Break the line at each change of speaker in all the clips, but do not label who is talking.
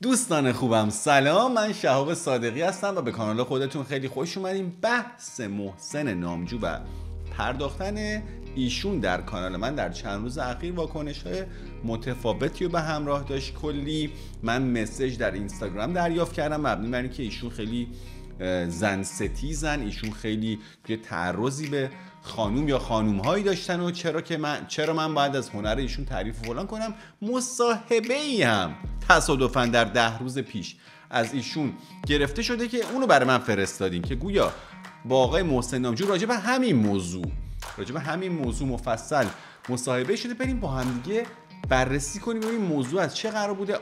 دوستان خوبم سلام، من شهاب صادقی هستم و به کانال خودتون خیلی خوش اومدیم. بحث محسن نامجو و پرداختن ایشون در کانال من در چند روز اخیر واکنش‌های متفاوتی رو به همراه داشت. کلی من مسیج در اینستاگرام دریافت کردم مبنی بر اینکه ایشون خیلی زن ستیزن، ایشون خیلی توی تعرضی به خانوم یا خانوم هایی داشتن و چرا من باید از هنر ایشون تعریف فلان کنم. مصاحبه ای هم تصادفاً در 10 روز پیش از ایشون گرفته شده که اونو برای من فرستادین که گویا با آقای محسن نامجو راجع به همین موضوع مفصل مصاحبه شده. بریم با هم دیگه بررسی کنیم این موضوع از چه قرار بوده.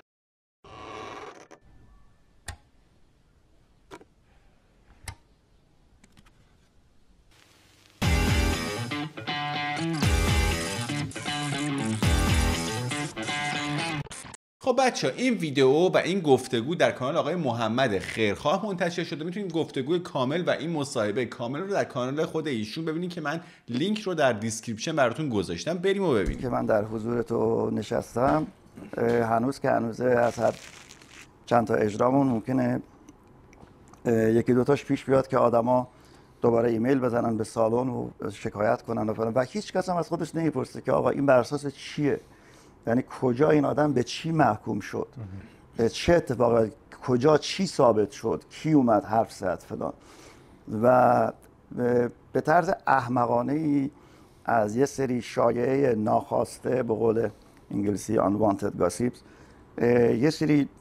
خب بچه این ویدیو و این گفتگو در کانال آقای محمد خیرخواه منتشر شده. میتونید گفتگوی کامل و این مصاحبه کامل رو در کانال خود ایشون ببینید که من لینک رو در دیسکریپشن براتون گذاشتم. بریم و ببینیم
که من در حضور تو نشستم. هنوز از هر چند تا اجرامون ممکنه یکی دوتاش پیش بیاد که آدما دوباره ایمیل بزنن به سالن و شکایت کنن و فلان و هیچ کس هم از خودش نمیپرسه که آقا این بر اساس چیه، یعنی کجا این آدم به چی محکوم شد، چه اتفاقی، کجا چی ثابت شد، کی اومد حرف زد فلان. و به طرز احمقانه‌ای از یه سری شایعه ناخواسته به قول انگلیسی unwanted gossips یه سری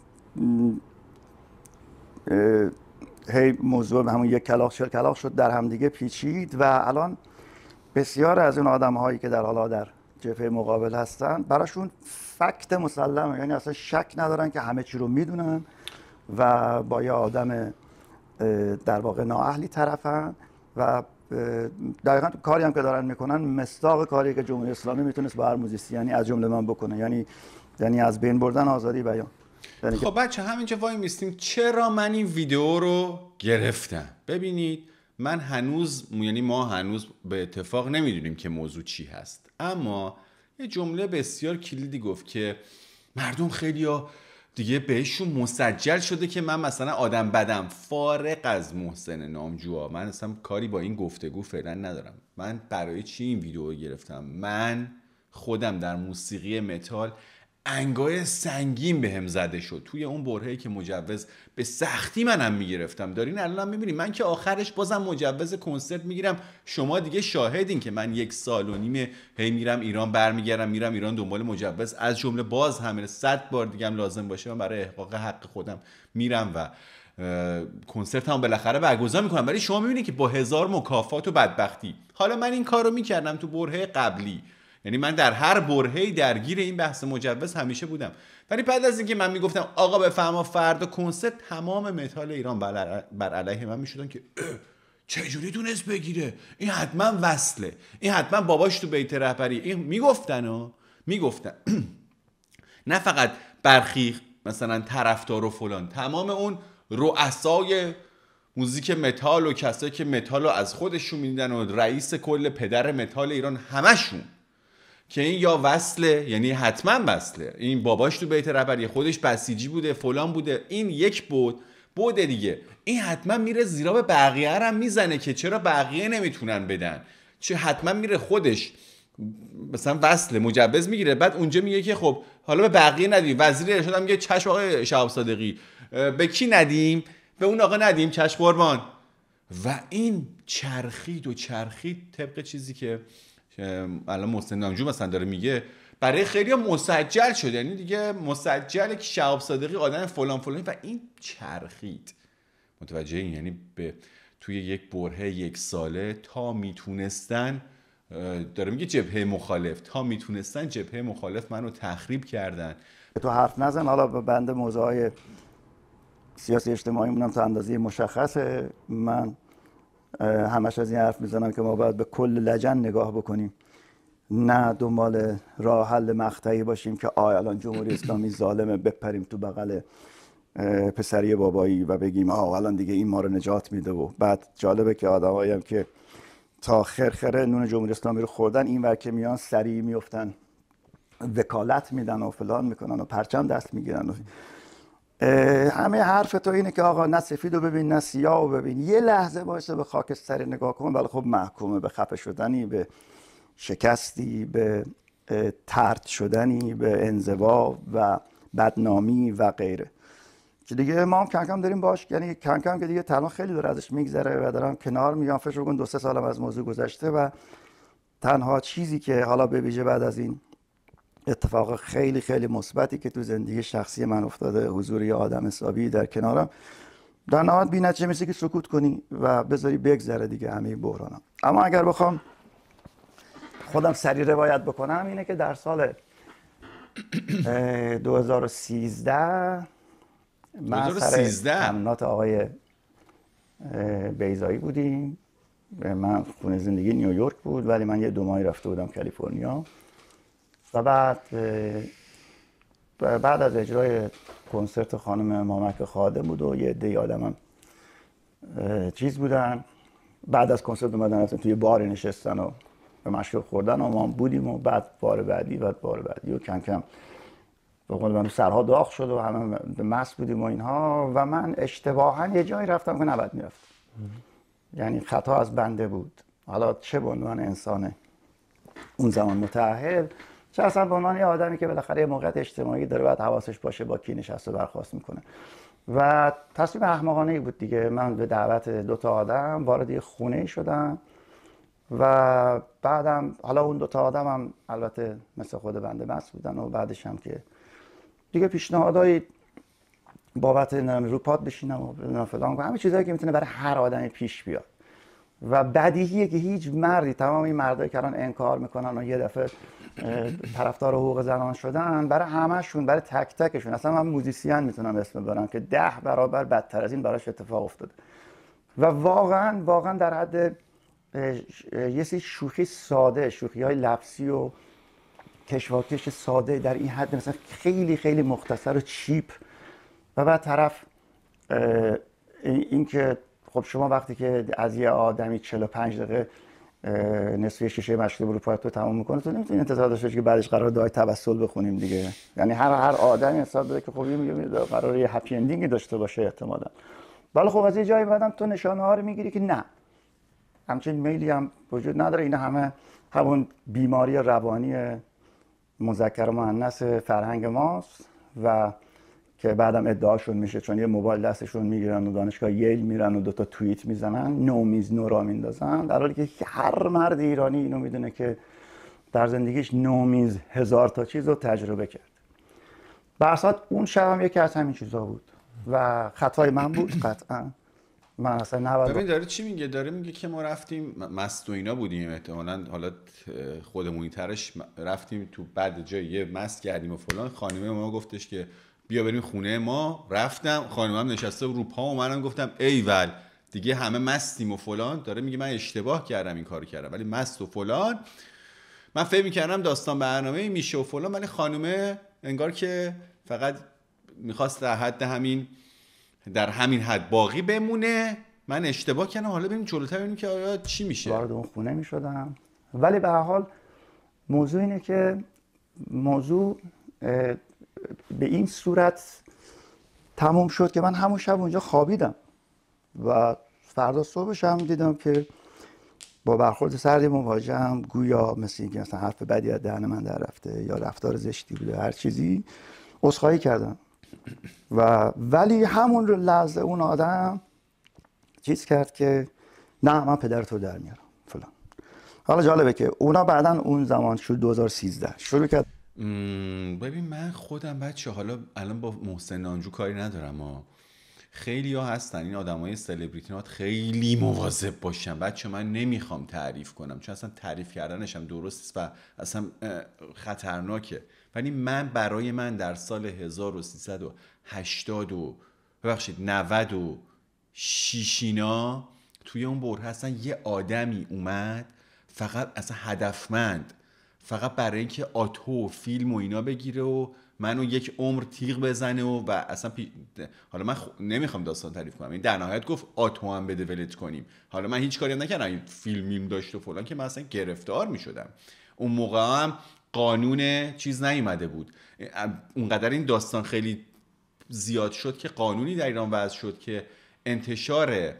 هی موضوع به همون یک کلاغ شد در همدیگه پیچید و الان بسیار از اون آدم‌هایی که در جبهه مقابل هستن براشون فکت مسلمه، یعنی اصلا شک ندارن که همه چی رو میدونن و با یه آدم در واقع نااهلی طرفن و دقیقاً کاری هم که دارن میکنن مصداق کاری که جمهوری اسلامی میتونست با هر موزیسیانی از جمله من بکنه، یعنی از بین بردن آزادی بیان.
خب بچه همینجا وای میستیم چرا من این ویدیو رو گرفتم. ببینید ما هنوز به اتفاق نمیدونیم که موضوع چی هست، اما یه جمله بسیار کلیدی گفت که مردم خیلیا دیگه بهشون مسجل شده که من مثلا آدم بدم. فارغ از محسن نامجو، من اصلا کاری با این گفتگو فعلا ندارم. من برای چی این ویدیو رو گرفتم؟ من خودم در موسیقی متال انگای سنگین بهم زده شد توی اون برهه‌ای که مجوز به سختی منم میگرفتم. دارین الان میبینین من که آخرش بازم مجوز کنسرت میگیرم. شما دیگه شاهدین که من 1.5 سال هی میرم ایران برمیگردم، میرم ایران دنبال مجوز، از جمله باز همه 100 بار دیگه هم لازم باشه من برای احقاق حق خودم میرم و کنسرت هم بالاخره برگزار میکنم. ولی شما میبینید که با 1000 مکافات و بدبختی. حالا من این کارو میکردم تو برهه قبلی، یعنی من در هر برهه‌ای درگیر این بحث مجوز همیشه بودم. ولی بعد از اینکه من میگفتم آقا بفرما فردا کنسرت، تمام متال ایران بر علیه من میشدن که چجوری تونست بگیره، این حتما وصله، این حتما باباش تو بیت رهبری. این میگفتن نه فقط برخی مثلا طرفدار و فلان، تمام اون رؤسای موزیک متال و کسایی که متال رو از خودشون میدیدن و رئیس کل پدر متال ایران همشون که این یا وصله، یعنی حتما وصله، این باباش تو بیت رهبری، خودش بسیجی بوده، فلان بوده، این یک بود دیگه، این حتما میره زیرا به بقیه هم میزنه که چرا بقیه نمیتونن بدن، چه حتما میره خودش مثلا وصله مجوز میگیره، بعد اونجا میگه که خب حالا به بقیه ندیم. وزیر ارشاد هم میگه چشم آقای شهاب صادقی، به کی ندیم؟ به اون آقا ندیم، چشم قربان. و این چرخید طبق چیزی که الان محسن نامجو مثلا داره میگه، برای خیلی مسجل شده، یعنی دیگه مسجله که شهاب صادقی آدم فلان و این چرخید. متوجه این؟ یعنی توی یک برهه 1 ساله تا میتونستن، داره میگه جبهه مخالف، تا میتونستن جبهه مخالف منو تخریب کردن.
تو حرف نزن، حالا به بند موضوعهای سیاسی اجتماعی مونم تا اندازه مشخصه. من همش از این حرف میزنم که ما باید به کل لجن نگاه بکنیم، نه دنبال راه حل مقطعی باشیم که الان جمهوری اسلامی ظالمه بپریم تو بغل پسری بابایی و بگیم الان دیگه این ما رو نجات میده. و بعد جالبه که آدمایی هم که تا خرخره نون جمهوری اسلامی رو خوردن این ور که میان سریع میفتن وکالت میدن و فلان میکنن و پرچم دست میگیرن. همه حرف تو اینه که آقا نه سفید رو ببین نه سیاه رو ببین، یه لحظه باشه به خاکستری نگاه کن، ولی خب محکومه به خفه شدنی، به شکستی، به طرد شدنی، به انزوا و بدنامی و غیره، که دیگه ما هم کم کم داریم باش، یعنی کم کم که دیگه الان خیلی داره ازش میگذره و دارم کنار میام. فکر کن 2-3 سالم از موضوع گذشته و تنها چیزی که حالا به ویژه بعد از این اتفاق خیلی خیلی مثبتی که تو زندگی شخصی من افتاده، حضور یه آدم حسابی در کنارم، در نهایت بی‌نتیجه میشه که سکوت کنی و بذاری بگذره دیگه همه بحرانم. اما اگر بخوام خودم سریع روایت بکنم اینه که در سال 2013 من سر تمرینات آقای بیضایی بودیم. من خونه زندگی نیویورک بود ولی من 2 ماهی رفته بودم کالیفرنیا و بعد از اجرای کنسرت خانم مامک خادم بود و یه عده آدمم چیز بودن. بعد از کنسرت اومدن رفتن توی بار نشستن و به مشروب خوردن و ما بودیم و بعد بار بعدی و کم کم به قول من سرها داغ شد و همه مست بودیم و اینها و من اشتباها یه جایی رفتم که نباید میرفتم. یعنی خطا از بنده بود، حالا چه به عنوان انسان اون زمان متأهل، چه اصلا به عنوان یه آدمی که بالاخره موقعیت اجتماعی داره باید حواسش باشه با کی نشست و برخاست میکنه. و تصمیم احمقانه‌ای بود دیگه. من به دعوت 2 تا آدم وارد یه خونه شدم و بعدم حالا اون 2 تا آدم هم البته مثل خود بنده مست بودن و بعدش هم که دیگه پیشنهادای بابت رو پاد بشینم و فلان کنم، همه چیزایی که میتونه برای هر آدمی پیش بیاد و بدیهیه که هیچ مردی، تمام این مردایی که الان انکار میکنن و یه دفعه طرفدار حقوق زنان شدن، برای همه‌شون، برای تک تکشون، اصلا من موزیسین میتونم اسم ببرم که 10 برابر بدتر از این براش اتفاق افتاده و واقعا در حد یه سری شوخی ساده، شوخی‌های لفظی و کشواکش ساده در این حد مثلا خیلی خیلی مختصر و چیپ و بعد طرف این که خب شما وقتی که از یه آدمی 45 دقیقه نصف شیشه مشروب رو پایت رو تمام میکنه، تو نمیتونی انتظار داشته باشی که بعدش قرار دعای توسل بخونیم دیگه. یعنی هر آدمی حساب داره که خب میگه قراره یه هپی اندینگ داشته باشه احتمالاً، ولی خب از یه جایی بعدم تو نشانه ها رو میگیری که نه، همچین میلی هم وجود نداره. اینا همه همون بیماری روانی مذکر و مؤنث فرهنگ ماست و که بعدم ادعاشون میشه چون یه موبایل دستشون میگیرن و دانشگاه ییل میرن و 2 تا توییت میزنن، نومیز نورا میندازن، در حالی که هر مرد ایرانی اینو میدونه که در زندگیش نومیز 1000 تا چیز رو تجربه کرد. برصد اون شبم یکی از همین چیزا بود و خطای من بود قطعا. من اصلا نباید
ببین داره چی میگه، داره میگه که ما رفتیم مست و اینا بودیم احتمالاً، حالا خودمونی ترش رفتیم تو بعد جای یه مست کردیم و فلان، خانمه ما گفتش که بیا بریم خونه ما، رفتم خانمم نشسته رو پا و منم گفتم ایول دیگه همه مستیم و فلان. داره میگه من اشتباه کردم این کارو کردم ولی مست و فلان، من فکر میکردم داستان برنامه میشه و فلان، ولی خانومه انگار که فقط میخواست در حد همین، در همین حد باقی بمونه. من اشتباه کردم، حالا بریم جلوتر ببینیم که آیا چی میشه.
وارد اون خونه میشدم ولی به هر حال موضوع اینه که موضوع به این صورت تموم شد که من همون شب اونجا خوابیدم و فردا صبحش هم دیدم که با برخورد سردی مواجهم، گویا مثل اینکه مثلا حرف بدی از دهن من در رفته یا رفتار زشتی بوده، هر چیزی، عذرخواهی کردم و ولی همون لحظه اون آدم چیز کرد که نه من پدرتو در میارم فلان. حالا جالبه که اونا بعدن اون زمان شد 2013 شروع کرد.
ببین من خودم بچه حالا الان با محسن نانجو کاری ندارم ها، خیلی ها هستن این آدم های سلبریتینات خیلی مواظب باشن بچه، من نمیخوام تعریف کنم چون اصلا تعریف کردنش هم درست و اصلا خطرناکه، ولی من برای من در سال 1380 و ببخشید 96 اینا توی اون بره هستن یه آدمی اومد فقط اصلا هدفمند، فقط برای اینکه آتو و فیلم و اینا بگیره و منو یک عمر تیغ بزنه و اصلا حالا من نمیخوام داستان تعریف کنم، این در نهایت گفت آتو هم بده ولت کنیم. حالا من هیچ کاری هم نکردم، این فیلمیم داشت و فلان که من اصلا گرفتار میشدم. اون موقع هم قانون چیز نیومده بود، اونقدر این داستان خیلی زیاد شد که قانونی در ایران وضع شد که انتشار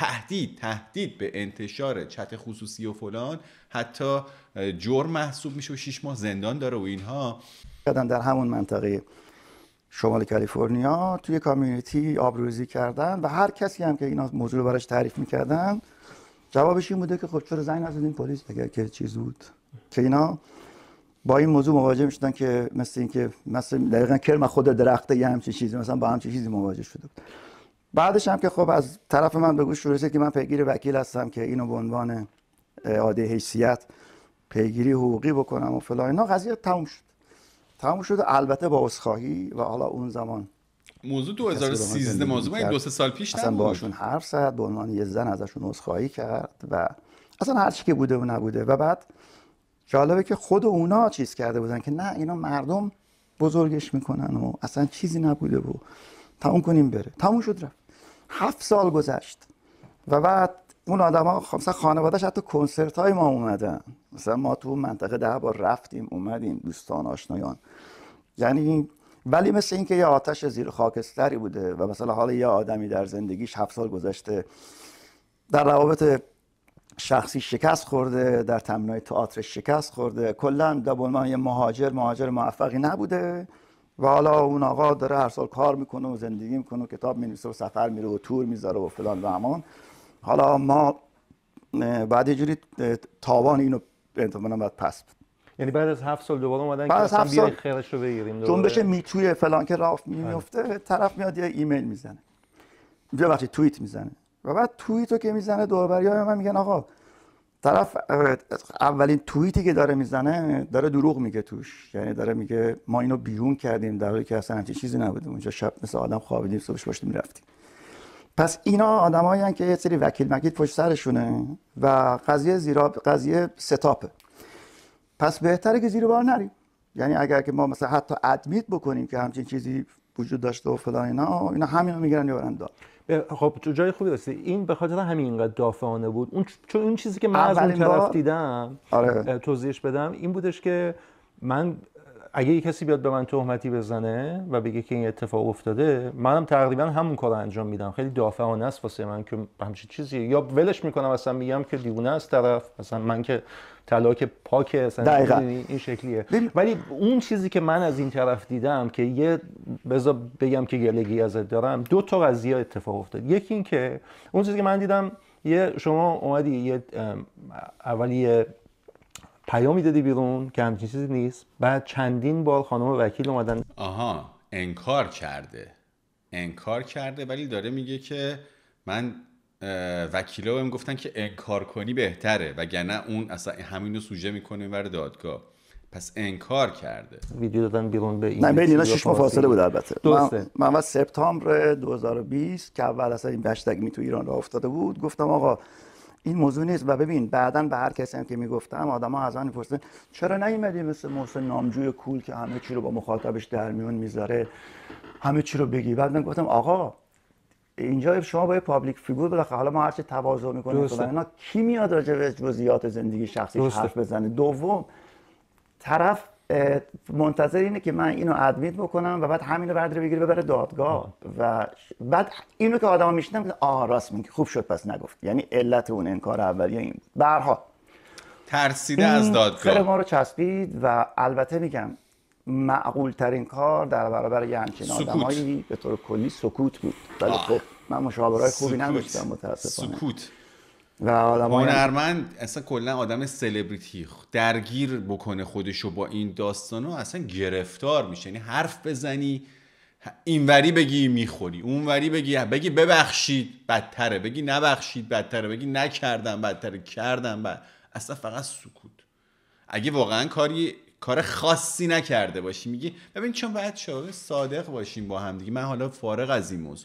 تهدید به انتشار چت خصوصی و فلان حتی جرم محسوب میشه و 6 ماه زندان داره و اینها.
در همون منطقه شمال کالیفرنیا توی کامیونیتی آبروریزی کردن و هر کسی هم که اینا موضوع رو براش تعریف میکردن جوابش این بوده که خب چرا زنگ نزدین پلیس اگر که چیز بود، که اینا با این موضوع مواجه میشدن که مثل دقیقاً کرم خود درخته یه همچین چیزی مثلا با همچین چیزی مواجه شده بود. بعدش هم که خب از طرف من به گوش رسید که من پیگیر وکیل هستم که اینو به عنوان عاده حیثیت پیگیری حقوقی بکنم و فلان اینا، قضیه تموم شد البته با عذرخواهی. و حالا اون زمان
موضوع 2013 موضوع این 2-3 سال پیش
اصلا
نبود.
باشون حرف زد به عنوان یه زن ازشون عذرخواهی کرد و اصلا هر چی که بوده و نبوده. و بعد جالبه که خود اونا چیز کرده بودن که نه اینا مردم بزرگش میکنن و اصلا چیزی نبوده و تموم کنیم بره. تموم شد رفت. 7 سال گذشت و بعد اون آدما مثلا خانواده‌اش حتی کنسرت های ما اومدن، مثلا ما تو منطقه 10 بار رفتیم اومدیم، دوستان آشنایان، یعنی ولی مثل این که یه آتش زیر خاکستری بوده و مثلا حالا یه آدمی در زندگیش 7 سال گذشته در روابط شخصی شکست خورده، در تمرین‌های تئاتر شکست خورده، کلا دبلمان یه مهاجر موفقی نبوده و حالا اون آقا داره هر سال کار میکنه و زندگی میکنه و کتاب می‌نویسه و سفر میره و تور میذاره و فلان و همان. حالا ما بعد یه جوری تاوان اینو انتظارم بعد پس،
یعنی بعد از 7 سال دوباره اومدن که اصلا بیای خیرش رو بگیریم دوباره.
جنبش میتوی فلان که راه میفته، طرف میاد یه ایمیل میزنه، ببخشید توییت میزنه و بعد توییتو که میزنه دوربریای من میگن آقا طرف اولین توییتی که داره میزنه داره دروغ میگه توش، یعنی داره میگه ما اینو بیرون کردیم در حالی که اصلا همچین چیزی نبوده، اونجا شب مثل آدم خوابیدیم صبحش پاشیم میرفتیم. پس اینا آدمایی هستن که یه سری وکیل پشت سرشونه و قضیه ستاپه. پس بهتره که زیر بار نریم. یعنی اگر که ما مثلا حتی ادمیت بکنیم که همچین چیزی وجود داشته و فلان اینا همینو میگیرن میبرن داد.
خب جای خوبی رسید. این به خاطر همین اینقدر دافعانه بود. چون این چیزی که من از اون طرف دیدم توضیحش بدم این بودش که من اگه یک کسی بیاد به من تهمتی بزنه و بگه که این اتفاق افتاده، منم تقریبا همون کارو انجام میدم. خیلی دافعانه است واسه من که همچین چیزی یا ولش میکنم اصلا میگم که دیوونه است طرف، مثلا من که طلاق پاک اصلا این شکلیه. ولی اون چیزی که من از این طرف دیدم که یه بذار بگم که گلگی ازت دارم، 2 تا قضیه اتفاق افتاد. یکی این که اون چیزی که من دیدم شما اومدی یه اولیه پیامی دادی بیرون که همچین چیزی نیست، بعد چندین بار خانم وکیل اومدن
انکار کرده ولی داره میگه که من وکیلا بهم گفتن که انکار کنی بهتره وگرنه اون اصلا همینو سوژه میکنه ور دادگاه. پس انکار کرده.
ویدیو دادن بیرون به این.
نه بین اینا 6 ماه فاصله بود البته.
درسته.
من سپتامبر 2020 که اول اصلا این هشتگ می تو ایران راه افتاده بود گفتم آقا این موضوع نیست. و ببین بعداً به هر کسی هم که میگفتم آدما از من میپرسن چرا نیومدی مثل محسن نامجوی کول که همه چی رو با مخاطبش در میون میذاره همه چی رو بگی. بعد من گفتم آقا اینجا شما با یه پابلیک فیگور بالاخره حالا ما هر چه تواضع میکنیم فلان اینا کی میاد راجع به جزئیات زندگی شخصیش حرف بزنه. دوم طرف منتظر اینه که من اینو ادمیت بکنم و بعد همینو برداره بگیره ببره دادگاه و بعد اینو که آدما میشنن راست میگه خوب شد پس نگفت. یعنی علت اون انکار اولیه این بود. به هر حال
ترسیده از دادگاه
خیلی ما رو چسبید و البته میگم معقول ترین کار در برابر یه همچین آدمایی به طور کلی سکوت بود. ولی خب من مشاورای خوبی نداشتم متاسفانه.
سکوت
و آدمای
هنرمند اصلا کلا آدم سلبریتی درگیر بکنه خودشو با این داستانو اصلا گرفتار میشه. یعنی حرف بزنی اینوری بگی میخوری، اونوری بگی ببخشید بدتره، بگی نبخشید بدتره، بگی نکردم بدتره، کردم اصلا فقط سکوت. اگه واقعا کار خاصی نکرده باشی میگی ببین چون باید صادق باشیم با هم دیگه. من حالا فارغ از این موضوع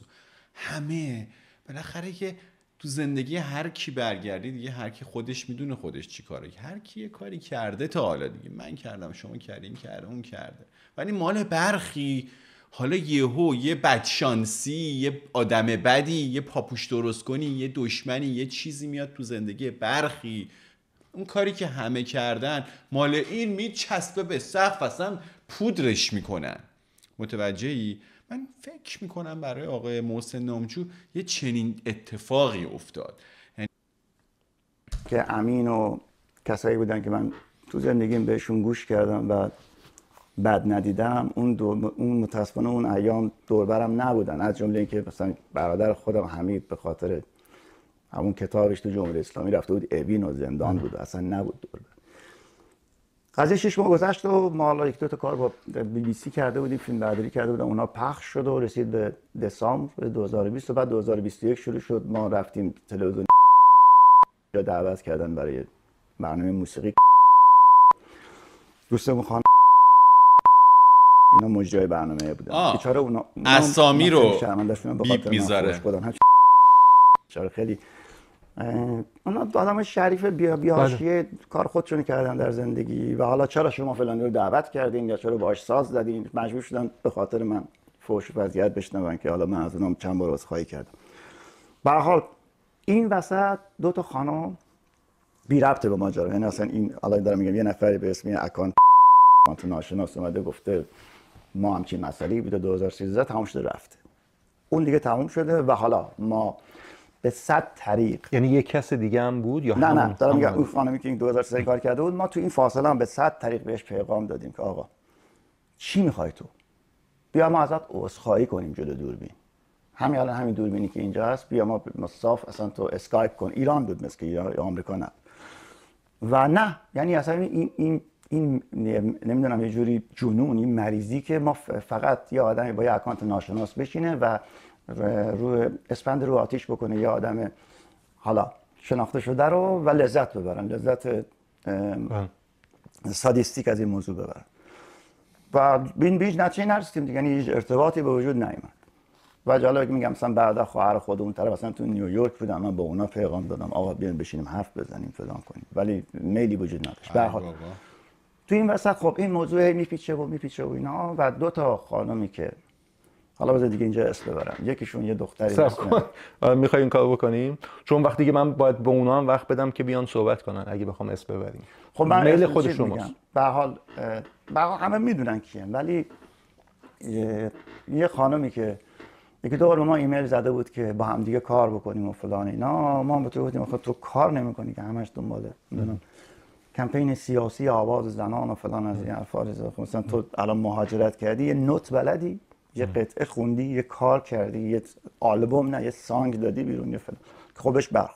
همه بالاخره که تو زندگی هر کی برگردی دیگه هر کی خودش میدونه خودش چی کاره، هر کی یه کاری کرده تا حالا دیگه من کردم شما کردین کرده اون کرده. ولی مال برخی حالا یه بدشانسی یه آدم بدی یه پاپوش درست کنی یه دشمنی یه چیزی میاد تو زندگی برخی اون کاری که همه کردن مال این میچسبه به سقف اصلا پودرش میکنن. متوجهی؟ من فکر میکنم برای آقای محسن نامجو یه چنین اتفاقی افتاد
که امین و کسایی بودن که من تو زندگیم بهشون گوش کردم و بد ندیدم، اون متاسفانه اون ایام دوربرم نبودن، از جمله اینکه مثلا برادر خودم حمید به خاطر همون کتابش تو جمهوری اسلامی رفته بود اوین و زندان بود، اصلا نبود دوربر. قضیه 6 ماه گذشت و ما حالا یک دو تا کار با BBC کرده بودیم، فیلم برداری کرده بودم، اونا پخش شد و رسید به دسامبر 2020 و بعد 2021 شروع شد. ما رفتیم تلویزیون یا دعوت کردن برای برنامه موسیقی. دوستمون خانم اینا مجری برنامه بودن. بیچاره اونا
اسامی رو بیپ میذاره.
چرا خیلی اونا آدم شریف بی‌حاشیه کار خودشون کردن در زندگی و حالا چرا شما فلانی رو دعوت کردین یا چرا باهاش ساز زدین، مجبور شدن به خاطر من فحش و اذیت بشنون که حالا من از اونام چند بار عذرخواهی کردم. به هر حال این وسط دو تا خانم بی ربط به ماجرا، یعنی اصلا این حالا دارم میگم یه نفری به اسم اکانت ناشناس اومده گفته ما همچین مسئله‌ای بود 2013 تمام شده رفته، اون دیگه تمام شده و حالا ما به 100 طریق،
یعنی یک کس دیگه هم بود یا
نه دارم میگم اون خانمی که این 2013 کار کرده بود، ما تو این فاصله هم به 100 طریق بهش پیغام دادیم که آقا چی میخوای تو؟ بیا ما ازت عذرخواهی کنیم جلوی دوربین، همین الان همین دوربینی که اینجا هست بیا ما صاف اصلا تو اسکایپ کن. ایران بود مثل که ایران یا آمریکا نه. و نه یعنی اصلا این نمیدونم یه جوری جنون، این مریضی که ما فقط یه آدمی با یه اکانت ناشناس بشینه و روی اسپند رو آتیش بکنه یه آدم حالا شناخته شده رو و لذت ببرن، لذت سادیستیک از این موضوع ببرن و بین بیج نتیجه نرسیدیم دیگه، یعنی هیچ ارتباطی به وجود نیامد. و جالب میگم مثلا بعدا خواهر خود اون طرف مثلا تو نیویورک بودم، من با اونا پیغام دادم آقا بیاین بشینیم حرف بزنیم فلان کنیم، ولی میلی وجود نداشت. به هر حال تو این وسط خب این موضوع میپیچه و اینا و دو تا خانمی که حالا بذار دیگه اینجا اسم ببرم، یکیشون یه دختری
میخوای این کارو بکنیم چون وقتی که من باید به اونا هم وقت بدم که بیان صحبت کنن اگه بخوام اسم ببریم.
خب من میل خود شماست. به هر حال همه میدونن کیه، ولی یه خانمی که یکی دو بار به ما ایمیل زده بود که با هم دیگه کار بکنیم و فلان اینا، ما به تو گفتیم خب تو کار نمی‌کنی که همش دنباله میدونم کمپین سیاسی آواز زنان و فلان از این الفاظ، مثلا تو الان مهاجرت کردی یه نوت بلدی، یه قطعه خوندی، یه کار کردی، یه آلبوم نه یه سانگ دادی بیرون یه فلان خوبش برخ.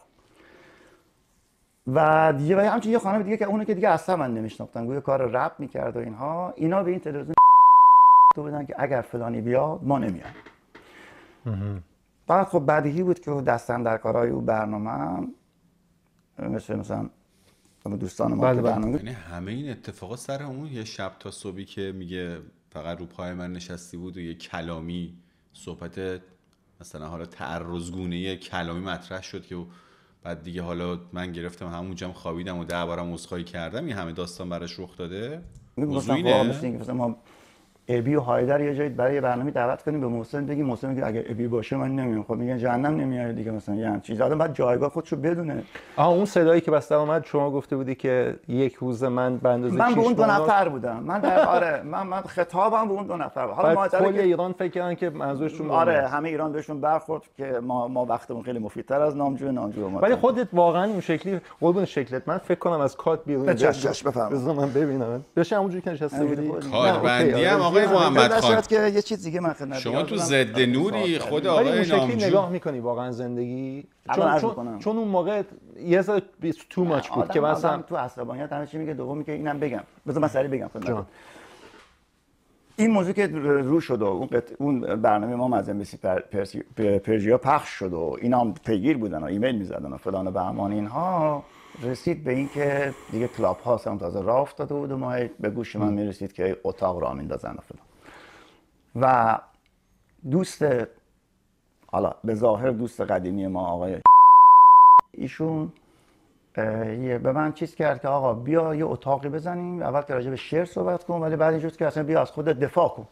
و دیگه و همچنین یه خانم دیگه که اون که دیگه اصلا من نمیشناختم، گویا کار رپ می‌کرد و اینها، اینا به این تلویزیون تو بدن که اگر فلانی بیاد ما نمیایم. بعد خب بدیهی بود که دستم در کارهای او برنامه مثلا دوستان ما که برنامه،
یعنی همه این اتفاقات سر اون یه شب تا صبحی که میگه فقط رو پای من نشستی بود و یه کلامی صحبت مثلا حالا تعرضگونه کلامی مطرح شد که بعد دیگه حالا من گرفتم همونجا خوابیدم و 10 بارم عذرخواهی کردم، این همه داستان براش رخ داده.
موضوع اینه مثلا ما ابی و هایدر یه جایی برای برنامه دعوت کنیم به محسن بگیم، محسن میگه اگه ابی باشه من نمیام، خب میگن جهنم نمیاد دیگه، مثلا یه همین چیز. آدم بعد جایگاه خودشو بدونه.
اون صدایی که بس اومد شما گفته بودی که یک روز من به اندازه
من به اون دو نفر بودم، من در آره من خطابم به اون دو نفر. حالا
ما کل ایران فکر کردن که منظورشون
آره همه ایران بهشون برخورد که ما وقتمون خیلی مفیدتر از نامجو ما.
ولی خودت واقعا این شکلی قربون شکلت من فکر کنم از کات بیرون بذار من ببینم بشه همونجوری که نشسته بودی
کاربندی هم آقای محمد خان
که یه چیز دیگه من خدمت
شما تو ضد نوری خود آقای نامجو
نگاه میکنی واقعا زندگی چون اون موقع یه ذره تو ماچ بود که مثلا
تو عصبانیت همه چی میگه. دومی که اینم بگم بذار من سریع بگم خدمت این موضوع که رو شد و اون برنامه ما از امبسی پرژیا پخش شد و اینا هم پیگیر بودن و ایمیل میزدن و فلان و بهمان اینها، رسید به این که دیگه کلاب هاست هم تازه راه افتاده بود و ما به گوش من میرسید که اتاق راه میندازن و فلان. و دوست حالا به ظاهر دوست قدیمی ما آقای ایشون به من چیز کرد که آقا بیا یه اتاقی بزنیم، اول که راجع به شعر صحبت کن ولی بعد اینجوری که اصلا بیا از خودت دفاع کن.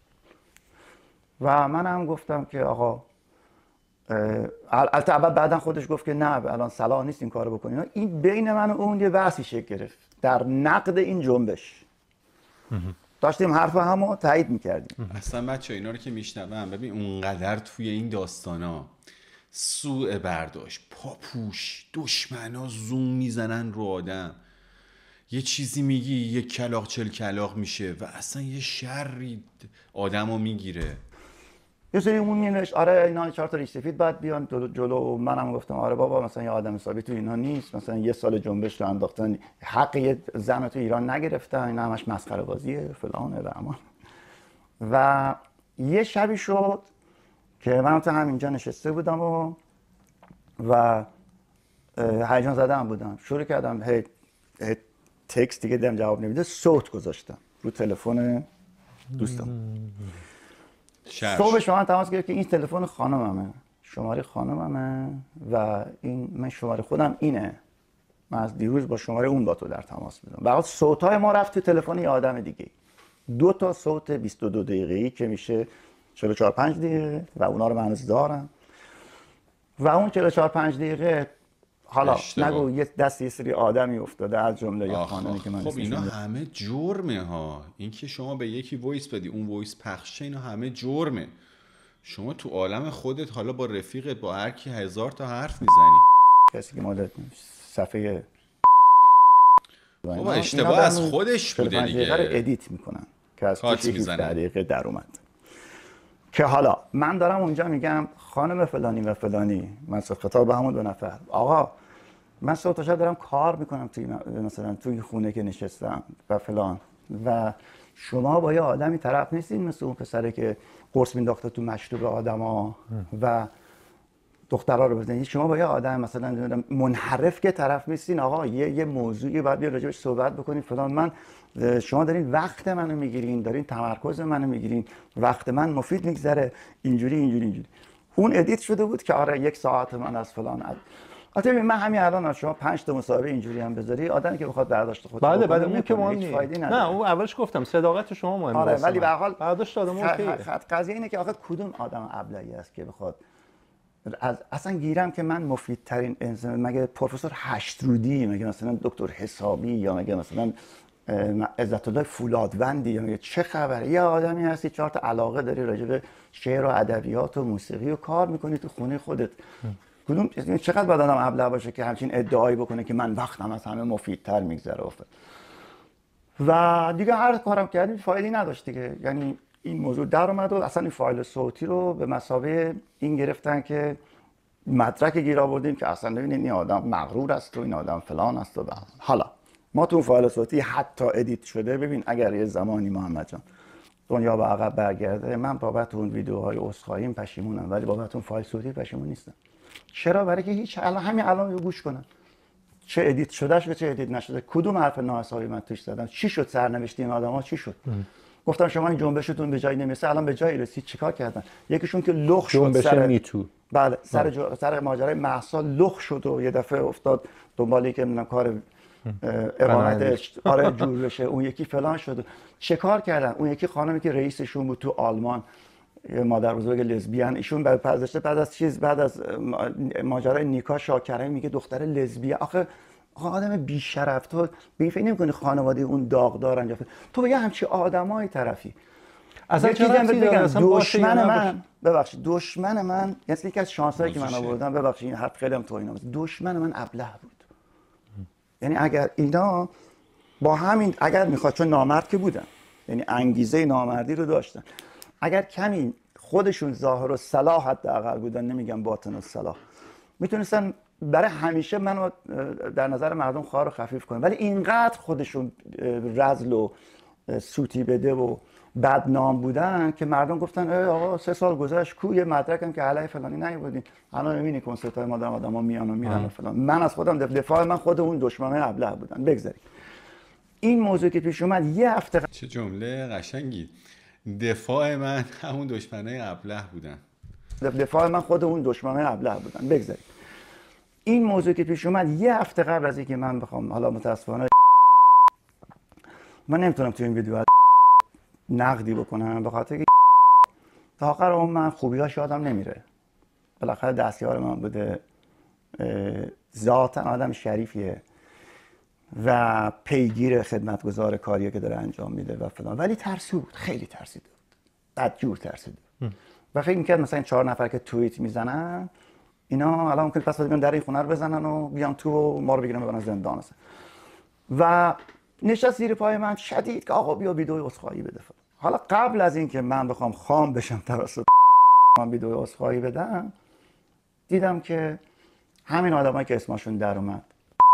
و من هم گفتم که آقا البته بعداً خودش گفت که نه الان صلاح نیست این کارو بکنیم. این بین من و اون یه بحثی شکل گرفت در نقد این جنبش داشتیم حرف همو تایید میکردیم.
اصلا بچه اینا رو که میشنوم ببین اونقدر توی این داستانا سوء برداشت، پاپوش، دشمنا زوم میزنن رو آدم، یه چیزی میگی یه کلاغ چل کلاغ میشه و اصلا یه شری آدمو میگیره.
یه سری اون مینوشت آره اینا 4 تا ریش سفید باید بیان جلو. منم گفتم آره بابا مثلا یه آدم حسابی تو اینا نیست، مثلا یه سال جنبش رو انداختن، حق یه زن تو ایران نگرفتن، اینا همش مسخره بازیه فلانه و اما. و یه شبی شد که من تو همینجا نشسته بودم و هیجان زده هم بودم، شروع کردم هی تکست دیگه دیدم جواب نمیده، صوت گذاشتم رو تلفن دوستم. صبح شما تماس گرفت که این تلفن خانممه، شماره خانممه و این من شماره خودم اینه، من از دیروز با شماره اون با تو در تماس بودم. بعد صوت‌های ما رفت تو تلفن یه آدم دیگه، 2 تا صوت 22 دقیقه‌ای که میشه 44 5 دقیقه و اونا رو من هنوز دارم. و اون 44 5 دقیقه حالا نگو یه دست یه سری آدمی افتاده از جمله یه خانمی که من
خب اینا همه جرمه ها، این که شما به یکی وایس بدی اون وایس پخشه، اینا همه جرمه. شما تو عالم خودت حالا با رفیقت با هر کی 1000 تا حرف میزنی.
کسی که مال صفحه
خب اشتباه از خودش بوده دیگه،
رو ادیت میکنن که از توش 17 دقیقه در اومد. که حالا من دارم اونجا میگم خانم فلانی و فلانی، من خطاب به همون 2 نفر، آقا من صبح تا شب دارم کار میکنم توی مثلا توی خونه که نشستم و فلان، و شما با یه آدمی طرف نیستین مثل اون پسره که قرص مینداخته تو مشروب آدما و دخترها رو بزنید. شما با یه آدم مثلا منحرف که طرف نیستین. آقا یه موضوعی باید بیا راجعش صحبت بکنیم فلان. من شما دارین وقت منو میگیرین، دارین تمرکز منو میگیرین، وقت من مفید میگذره، اینجوری. اون ادیت شده بود که آره 1 ساعت من از فلان البته من همین الان شما 5 تا مصاحبه اینجوری هم بذاری، آدمی که بخواد برداشت خودش
بله اون که مهم نیست. نه اون اولش گفتم صداقت شما مهمه.
آره ولی به هر حال
برداشت آدم اوکیه.
قضیه اینه که آخه کدوم آدم ابلهی است که بخواد اصلا گیرم که من مفیدترین انسان، مگه پروفسور هشترودی، مگه مثلا دکتر حسابی، یا مگه مثلا عزت الله فولادوندی، یا مگه چه خبره؟ یه آدمی هستی 4 تا علاقه داری راجع به شعر و ادبیات و موسیقی و کار میکنی تو خونه خودت. کدوم چقدر باید آدم ابله باشه که همچین ادعایی بکنه که من وقتم از همه مفیدتر میگذره و دیگه هر کارم کردیم فایده‌ای نداشت دیگه. یعنی این موضوع در اومد و اصلا این فایل صوتی رو به مثابه این گرفتن که مدرک گیر آوردیم که اصلا ببینید این آدم مغرور است و این آدم فلان است و حالا ما تو فایل صوتی حتی ادیت شده. ببین اگر یه زمانی محمد جان دنیا به عقب برگرده، من بابت اون ویدیوهای عذرخواهیم پشیمونم، ولی بابت اون فایل صوتی پشیمون نیستم. چرا؟ برای که هیچ همین الان گوش کنن چه ادیت شدهش و چه ادیت نشده، کدوم حرف ناحسابی من توش زدم، چی شد سرنوشت این آدما چی شد. گفتم شما این جنبشتون به جایی نمیرسه، الان به جایی رسید، چیکار کردن؟ یکیشون که لخ شد
سر میتو،
بله سر ماجرای مهسا لخ شد و یه دفعه افتاد دنبالی که من کار اقامتش آره جور بشه، اون یکی فلان شد. چه کار کردن؟ اون یکی خانمی که رئیسشون بود تو آلمان، مادر بزرگ لزبیان، ایشون بعد از ماجرای نیکا شاکره میگه دختر لزبیان. آخه آدم بی شرف، تو به این فکر نمی‌کنی خانواده اون داغدارن؟ تو یه همچین آدمایی طرفی.
اصلا چیزی بگم
دشمن من، ببخشید دشمن من، یکی از شانسایی که من آوردم، ببخشید این حرف خیلی هم توهین‌آمیز، دشمن من ابله بود. یعنی اگر اینا با همین، اگر میخواد، چون نامرد که بودن، یعنی انگیزه نامردی رو داشتن، اگر کمی خودشون ظاهر و صلاح حداقل بودن، نمیگم باطن و صلاح، میتونستن برای همیشه منو در نظر مردم خوار و خفیف کنن. ولی اینقدر خودشون رذل و سوتی بده و بدنام بودن که مردم گفتن آقا 3 سال گذشت کو یه مدرکم که علیه فلانی نیوردین، الان میبینی کنسرت‌های ما دارن آدما میان و میرن و فلان. من از خودم دفاع من خود اون دشمنای ابله بودن. بگذارید این موضوع که پیش اومد یه هفته
چه جمله قشنگی، دفاع من همون دشمنای ابله بودن.
دفاع من خود اون دشمنای ابله بودن. بگذارید این موضوع که پیش اومد یه هفته قبل از اینکه من بخوام، حالا متاسفانه من نمیتونم تو این ویدیو نقدی بکنم، به خاطر که تا آخر عمر من خوبی‌هاش یادم نمیره. بالاخره دستیار من بوده، ذاتاً آدم شریفیه و پیگیر خدمتگزار کاریه که داره انجام میده و فلان، ولی ترسید بود، خیلی ترسیده بود، بدجور ترسیده بود و فکر میکرد مثلا این 4 نفر که توییت میزنن اینا الان ممکنه پس در این خونه رو بزنن و بیان تو و ما رو بگیرن ببرن زندان مثلا. و نشست زیر پای من شدید که آقا بیا ویدیو عذرخواهی بده. حالا قبل از اینکه من بخوام خام بشم توسط ویدیو عذرخواهی بدم، دیدم که همین آدمایی که اسمشون در اومد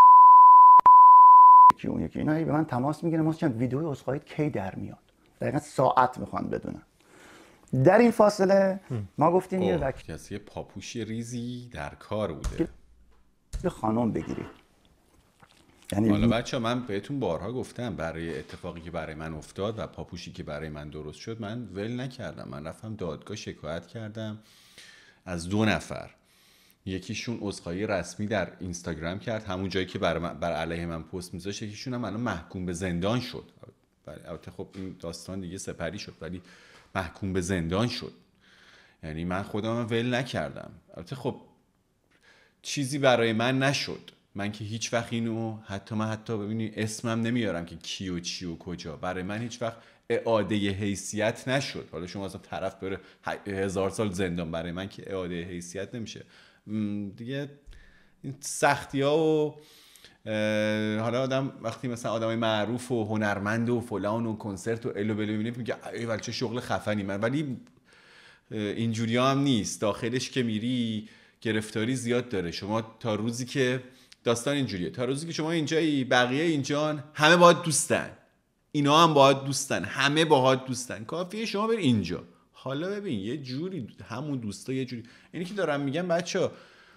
یکی اون یکی اینا به من تماس میگیرن، مثلا ویدیو عذرخواهی کی در میاد، دقیقاً ساعت میخوان بدونن. در این فاصله ما گفتیم یه
کسی پاپوش ریزی در کار بوده
یه خانم بگیری.
یعنی حالا بچه‌ها من بهتون بارها گفتم برای اتفاقی که برای من افتاد و پاپوشی که برای من درست شد من ول نکردم، من رفتم دادگاه شکایت کردم از 2 نفر. یکیشون عذرخواهی رسمی در اینستاگرام کرد همون جایی که بر علیه من پست میذاشت، یکیشون هم الان محکوم به زندان شد. البته خب این داستان دیگه سپری شد ولی محکوم به زندان شد. یعنی من خودم ول نکردم. البته خب چیزی برای من نشد، من که هیچ وقت اینو حتی ببینی اسمم نمیارم که کی و چی و کجا، برای من هیچ وقت اعاده حیثیت نشد. حالا شما اصلا طرف بره 1000 سال زندان، برای من که اعاده حیثیت نمیشه دیگه. این سختی ها و حالا آدم وقتی مثلا آدمای معروف و هنرمند و فلان و کنسرت و الو بلو میبینه میگه ای چه شغل خفنی من، ولی اینجوری هم نیست. داخلش که میری گرفتاری زیاد داره. شما تا روزی که داستان اینجوریه، تا روزی که شما اینجایی بقیه اینجان، همه باهات دوستن، اینا هم باهات دوستن، همه باهات دوستن، کافیه شما بری اینجا. حالا ببین یه جوری همون دوستا یه جوری، اینی که دارم میگم بچه‌ها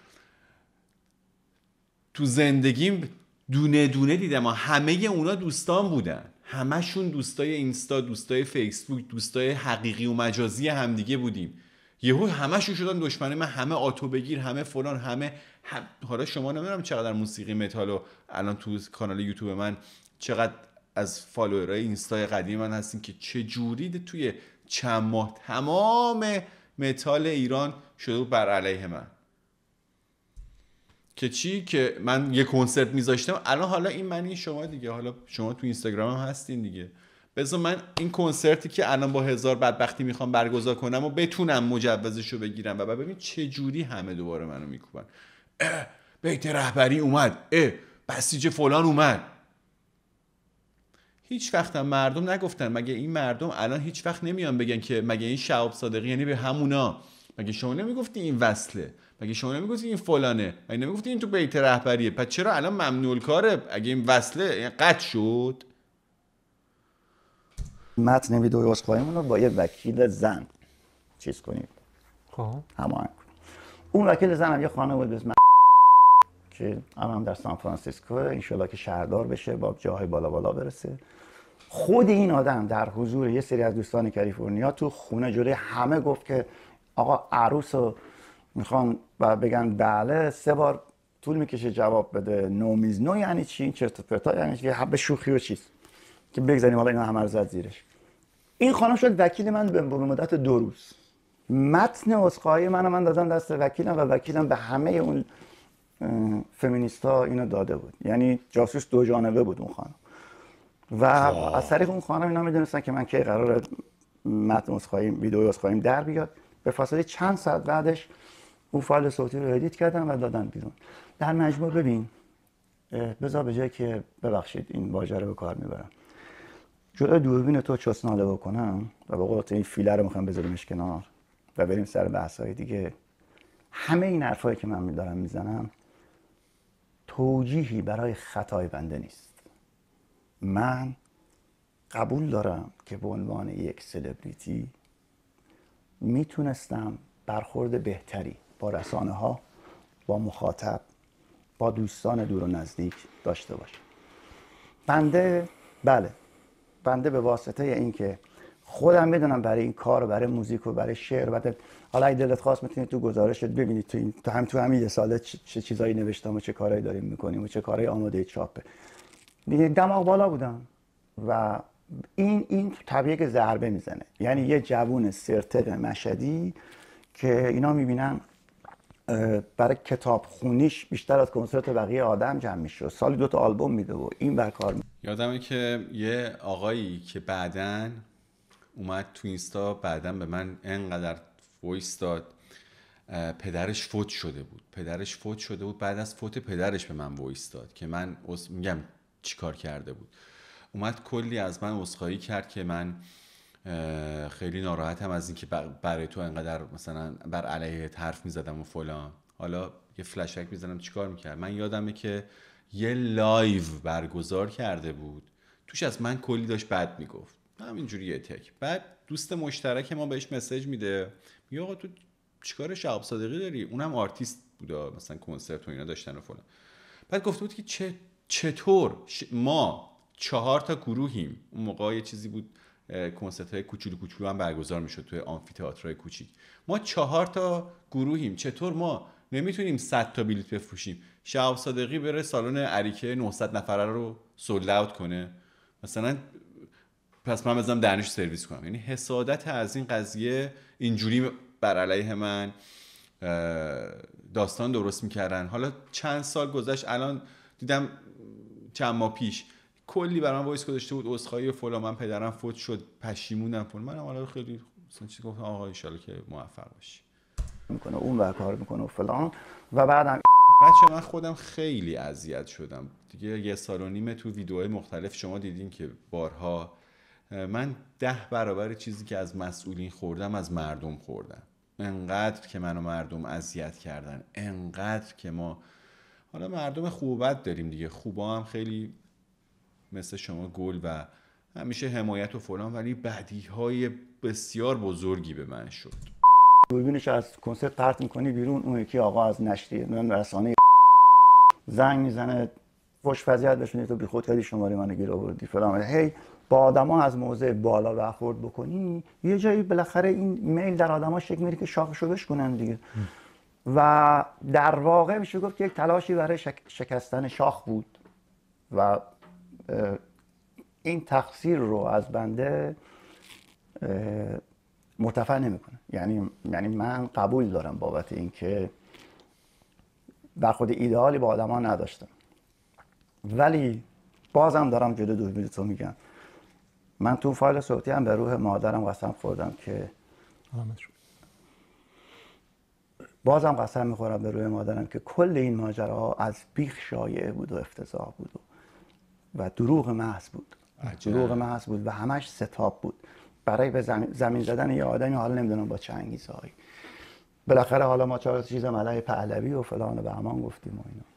تو زندگیم دونه دونه دیدم همه اونا دوستان بودن، همشون دوستای اینستا، دوستای فیسبوک، دوستای حقیقی و مجازی همدیگه بودیم. یهو همشون شدن دشمن من، همه آتو بگیر، همه فلان، همه حالا شما نمیدونم چقدر موسیقی متالو الان تو کانال یوتیوب من چقدر از فالوورای اینستای قدیم من هستین که چه جوری توی چند ماه تمام متال ایران شده بر علیه من. که چی که من یه کنسرت میذاشتم، الان حالا این منی شما دیگه، حالا شما تو اینستاگرام هم هستین دیگه، بذار من این کنسرتی که الان با 1000 بدبختی میخوام برگزار کنم و بتونم مجوزشو بگیرم و ببین چه جوری همه دوباره منو میکوبن. بیت رهبری اومد، بسیج فلان اومد. هیچ وقت هم مردم نگفتن، مگه این مردم الان هیچ وقت نمیان بگن که مگه این شهاب صادقی یعنی به همونا، مگه شما نمیگفتی این وصله، مگه شما نمیگفتی این فلانه، مگه نمیگفتی این تو بیت رهبریه، پس چرا الان ممنوع الکاره اگه این وصله قطع شد؟
متن ویدیو عذرخواهیمون رو با یه وکیل زن چیز کنید،
خب
هماهنگ کنید. اون وکیل زن هم یه خانم بود به اسم که الان در سان فرانسیسکو، انشالله که شهردار بشه، با جاهای بالا بالا برسه. خود این آدم در حضور یه سری از دوستان کالیفرنیا تو خونه جلوی همه گفت که آقا عروس رو میخوان و بگن بله، 3 بار طول میکشه جواب بده. نو میز نو یعنی چی؟ این چرت و پرتا یعنی چی؟ حب شوخی و چیز که بگذاریم حالا اینا همه رو زد زیرش. این خانم شد وکیل من به مدت 2 روز. متن عذرخواهی من دادم دست وکیلم و وکیلم به همه اون فمینیستا اینو داده بود. یعنی جاسوس 2 جانبه بود اون خانم. و از طریق اون خانم اینا میدونستن که من کی قراره متن عذرخواهی ویدیو عذرخواهیم در بیاد. به فاصله چند ساعت بعدش اون فایل صوتی رو ادیت کردم و دادن بیرون. در مجموع ببین، بذار به جایی که ببخشید این واژه رو به کار میبرم، جلوی دوربین تو چسناله بکنم و به قول این فیله رو میخوام بذاریمش کنار و بریم سر بحث‌های دیگه، همه این حرفایی که من دارم میزنم توجیهی برای خطای بنده نیست. من قبول دارم که به عنوان یک سلبریتی میتونستم برخورد بهتری با رسانه ها، با مخاطب، با دوستان دور و نزدیک داشته باشم. بنده به واسطه این که خودم میدونم برای این کار و برای موزیک و برای شعر و حالا اگه دلت خواست میتونید تو گزارشت ببینید تو همین یه ساله چه چیزایی نوشتم و چه کارهایی داریم میکنیم و چه کارهایی آماده چاپه. دماغ بالا بودم و این طبیعه که ضربه میزنه. یعنی یه جوون سرتق مشهدی که اینا میبینن برای کتاب خونیش بیشتر از کنسرت بقیه آدم جمع میشه. سالی 2 تا آلبوم میده و این بر کار میده.
یادمه که یه آقایی که بعدن اومد تو اینستا بعدن به من انقدر وایس داد، پدرش فوت شده بود. بعد از فوت پدرش به من وایس داد که من میگم چی کار کرده بود. اومد کلی از من عذرخواهی کرد که من خیلی ناراحتم از اینکه برای تو انقدر مثلا بر علیه حرف میزدم و فلان. حالا یه فلشک میزنم چیکار میکرد. من یادمه که یه لایو برگزار کرده بود، توش از من کلی داشت بد میگفت، همینجوری یه تک. بعد دوست مشترک ما بهش مسیج میده، میگه آقا تو چیکار شهاب صادقی داری؟ اونم آرتیست بوده، مثلا کنسرت و اینا داشتن و فلان. بعد گفته بود که چطور ما 4 تا گروهیم. اون موقع یه چیزی بود کنسرت های کوچولو هم برگزار میشد توی آمفی‌تئاترهای کوچیک. ما 4 تا گروهیم، چطور ما نمیتونیم 100 تا بلیت بفروشیم؟ شهاب صادقی بره سالن اریکه 900 نفره رو سولد اوت کنه مثلا، پس من بزنم دهنش سرویس کنم. یعنی حسادت از این قضیه اینجوری بر علیه من داستان درست میکردن. حالا چند سال گذشت، الان دیدم چند ماه پیش کلی برام وایس گذاشته بود عذرخواهی و فلان، من پدرم فوت شد پشیمونم فلان. منم حالا خیلی مثلا چیزی گفتم آقا ان شاءالله که موفق باشی
میکنه، اون بر کار میکنه و فلان. و بعدم
بچه من خودم خیلی اذیت شدم دیگه. 1.5 سال تو ویدیوهای مختلف شما دیدین که بارها من 10 برابر چیزی که از مسئولین خوردم از مردم خوردم. انقدر که منو مردم اذیت کردن، انقدر که ما حالا مردم خوب و بد داریم دیگه. خوبا هم خیلی مثل شما گل و همیشه حمایت و فلان، ولی بدیهای بسیار بزرگی به من شد.
دوربینش از کنسرت پرت میکنی بیرون، اون یکی آقا از نشریه رسانه زنگ میزنه فوش فضیحت بشونی تو بیخود کردی شماره منو گیر آوردی فلان. هی با آدما از موضع بالا برخورد بکنی، یه جایی بالاخره این میل در آدما شکل میگیره که شاخشو بشکنن دیگه. و در واقع میشه گفت که یک تلاشی برای شکستن شاخ بود و این تقصیر رو از بنده مرتفع نمیکنه. یعنی من قبول دارم بابت این که برخورد ایدئالی با آدما نداشتم، ولی بازم دارم جلو دوربین تو میگم. من تو فایل صوتی هم به روح مادرم قسم خوردم که بازم قسم میخورم به روح مادرم که کل این ماجرا از بیخ شایعه بود و افتضاح بود و دروغ محض بود. دروغ محض بود و همش ستاب بود برای به زمین زدن یه آدمی، حالا نمیدونم با چه انگیزه‌ای. بالاخره حالا ما 4 چیز علیه پهلوی و فلان و بهمان گفتیم و اینا.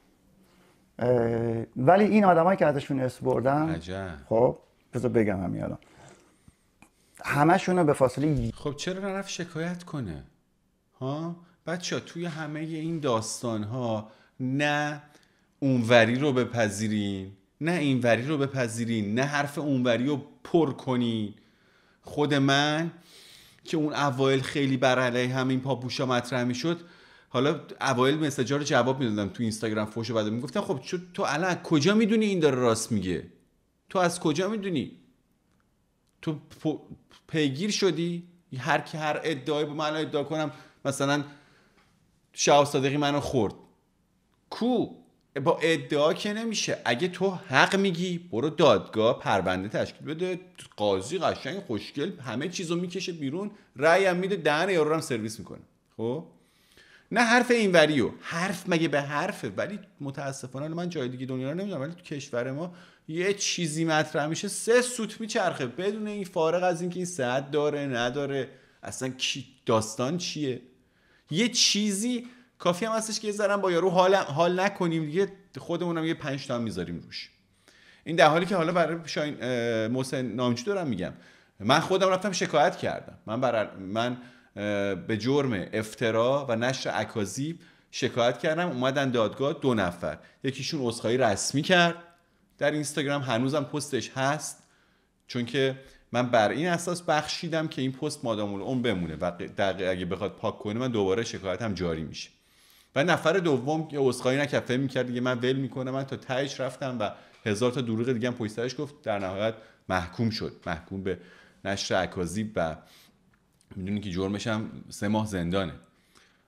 ولی این آدمایی که ازشون اسم بردم، خب بذار بگم همین الان همشون به فاصله.
خب چرا نرفت شکایت کنه؟ ها بچه‌ها توی همه این داستان‌ها نه اونوری رو بپذیرین نه اینوری رو بپذیرین، نه حرف اونوری رو پر کنین. خود من که اون اوایل خیلی بر علیه همین پاپوشا مطرح میشد، حالا اوایل مسیجا رو جواب میدادم تو اینستاگرام فوشو بعد میگفتم خب تو الان کجا میدونی این داره راست میگه؟ تو از کجا میدونی؟ تو پیگیر شدی؟ هر ادعایی با من ادعا کنم مثلا شهاب صادقی منو خورد، کو با ادعا که نمیشه. اگه تو حق میگی برو دادگاه پرونده تشکیل بده، قاضی قشنگ خوشگل همه چیزو میکشه بیرون، رأی هم میده، دهن یارو هم سرویس میکنه. خب نه حرف اینوریو، حرف مگه به حرفه. ولی متاسفانه من جای دیگه دنیا رو نمیدونم، ولی تو کشور ما یه چیزی مطرح میشه 3 سوت میچرخه بدون این فارغ از اینکه این صحت داره نداره، اصلا داستان چیه. یه چیزی کافی هم هستش که یه ذره با یارو حال نکنیم دیگه، خودمونم یه 5 تا هم میذاریم روش. این در حالی که حالا برای محسن نامجو دارم میگم، من خودم رفتم شکایت کردم. من به جرم افترا و نشر اکاذیب شکایت کردم. اومدن دادگاه 2 نفر، یکیشون عذرخواهی رسمی کرد در اینستاگرام، هنوزم پستش هست، چون که من بر این اساس بخشیدم که این پست مادام العمر بمونه و اگه بخواد پاک کنه من دوباره شکایتم جاری میشه. و نفر دوم که عذرخواهی نکرد میکرد دیگه من ول میکنم، من تا تهش رفتم و 1000 تا دروغ دیگه هم پشت سرش گفت. در نهایت محکوم شد، محکوم به نشر اکاذیب و میدونی که جرمش هم 3 ماه زندانه.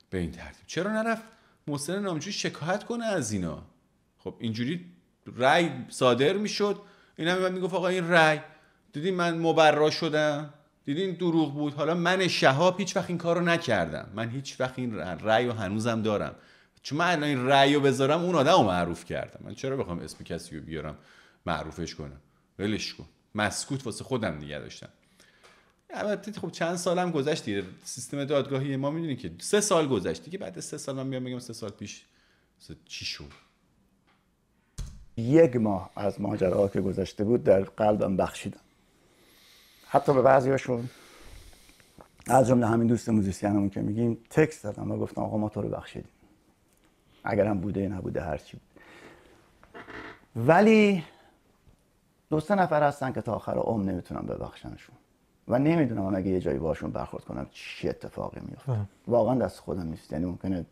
به این ترتیب. چرا نرفت محسن نامجویی شکایت کنه از اینا؟ خب اینجوری رأی صادر میشد، این هم میگفت آقا این رأی دیدین من مبرا شدم، دیدین دروغ بود. حالا من شهاب هیچ وقت این کارو نکردم، من هیچ وقت این رأی رو هنوزم دارم، چون من این رأی رو بذارم اون آدم رو معروف کردم، من چرا بخوام اسم کسی رو بیارم معروفش کنم؟ ولش کن، مسکوت واسه خودم دیگه داشتم. البته خب چند سالم گذشت دیگه، سیستم دادگاهی ما میدونی که 3 سال گذشت دیگه، بعد از 3 سال من میام بگم 3 سال پیش چی شد.
1 ماه از ماجراها که گذشته بود در قلبم بخشیدم، حتی به بعضیاشون از جمله همین دوست موزیسینمون که میگیم تکست دادم و گفتم آقا ما تو رو بخشیدیم، اگرم بوده نبوده هرچی بود. ولی 2-3 نفر هستن که تا آخر عمر نمیتونم ببخشنشون و نمیدونم اگه یه جایی باشون برخورد کنم چی اتفاقی میفته. واقعا دست خودم نیست، یعنی ممکنه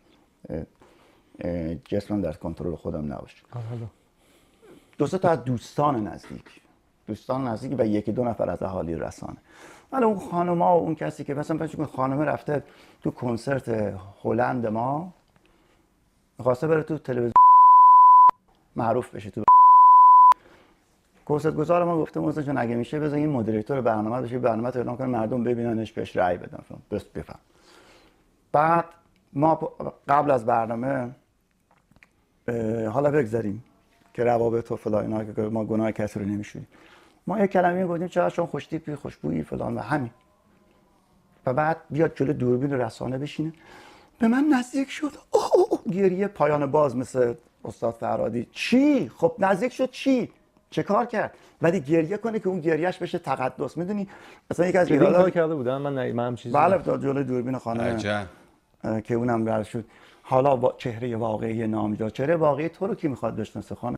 جسمم در کنترل خودم نباشه. 2-3 تا از دوستان نزدیک و 1-2 نفر از اهالی رسانه. ولی اون خانم‌ها و اون کسی که مثلا فکر خانم رفته تو کنسرت هلند ما می‌خواسته بره تو تلویزیون معروف بشه، تو کنسرت گزار ما گفته موسی جان اگه میشه بذار این مدیریتور برنامه بشه، برنامه رو اعلام کنه مردم ببیننش بهش رأی بدن بس بفهم. بعد ما قبل از برنامه حالا بگذاریم که روابط و فلان اینا که ما گناه کسی رو نمیشونیم، ما یک کلمه گفتیم چرا چون خوشتیپی خوشبویی فلان و همین، و بعد بیاد جلو دوربین رسانه بشینه به من نزدیک شد گریه پایان باز مثل استاد فرهادی. چی؟ خب نزدیک شد چی؟ چه کار کرد؟ ولی گریه کنه که اون گریهش بشه تقدس. میدونی مثلا یک از
ایران کرده بودن من چیزی
بله تا جلوی دوربین خانم که اونم برد شد حالا چهره واقعی نامجا، چهره واقعی تو رو کی میخواد بشناسه خانم؟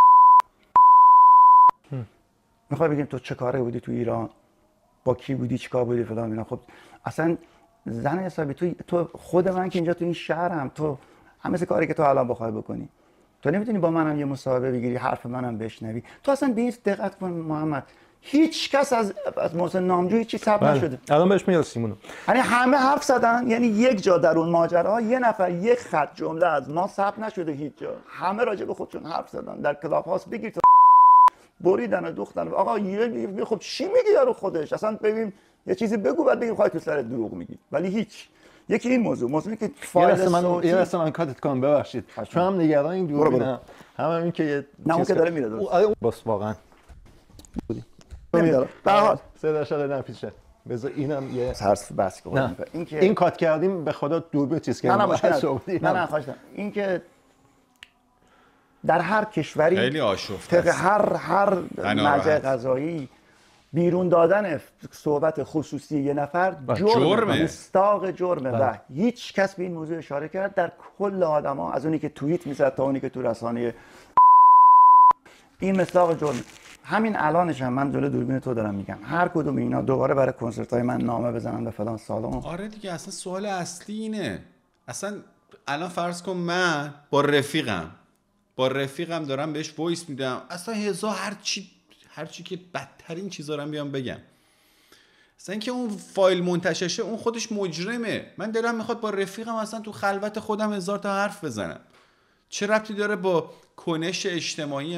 میخوای بگیم تو چه کاره بودی تو ایران، با کی بودی، چیکار بودی فلان اینا. خب اصلا زن حسابی تو خود من که اینجا تو این شهرم، تو همه کاری که تو الان بخوای بکنی تو نمیتونی با منم یه مصاحبه بگیری حرف منم بشنوی. تو اصلا به این دقت کن محمد، هیچ کس از محسن نامجویی چی ثبت نشده.
الان بهش میرسیم اونو.
یعنی همه حرف زدن، یعنی یک جا در اون ماجرا یه نفر یک خط جمله از ما ثبت نشده هیچ جا. همه راجع به خودشون حرف زدن در کلاب هاوس، بگیر تو بریدن و دوختن. آقا خب چی میگی یارو خودش؟ اصلا ببین یه چیزی بگو بعد بگیم خواهی تو سر دروغ میگی. ولی هیچ. یکی این موضوعی که
فایل یه دست من کاتت کنم ببخشید، چون هم نگران این دوربینم هم این که یه
نه اون که داره میره
باس واقعا
بودی نمیداره. به هر حال
صدا شده نپیشه. بذار اینم یه
ترس بس کنم.
این کات کردیم به خدا دوربین چیز کردیم.
نه خواهشم این که در هر کشوری
خیلی آشفته است.
هر مرجع قضایی بیرون دادن صحبت خصوصی یه نفر جرمه، مستاق جرمه و هیچ کس به این موضوع اشاره کرد در کل آدما، از اونی که توییت میزد تا اونی که تو رسانه. این مستاق جرمه. همین الانش هم من جلوی دوربین تو دارم میگم هر کدوم اینا دوباره برای کنسرت های من نامه بزنن به فلان سالن.
آره دیگه، اصلا سوال اصلی اینه. اصلا الان فرض کن من با رفیقم دارم بهش وایس میدم، اصلا هر چی که بدترین چیزا رو بیام بگم، اصلا اینکه اون فایل منتشر شه اون خودش مجرمه. من دلم میخواد با رفیقم اصلا تو خلوت خودم 1000 تا حرف بزنم، چه ربطی داره با کنش اجتماعی